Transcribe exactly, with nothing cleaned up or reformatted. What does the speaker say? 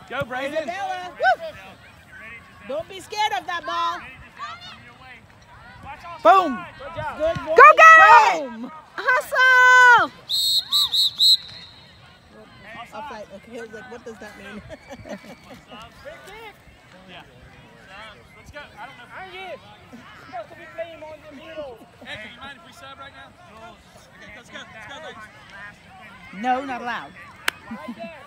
Go, Brayden. Isabella. Woo. Don't be scared of that ball. Boom. Good boy. Go get it! Boom. Hustle! Offside. Okay, I was like, what does that mean? Yeah. Let's go. I don't know. I get. Supposed to be playing on the middle. Hey, do you mind if we sub right now? Okay, let's go. Let's go, ladies. No, not allowed. Right there.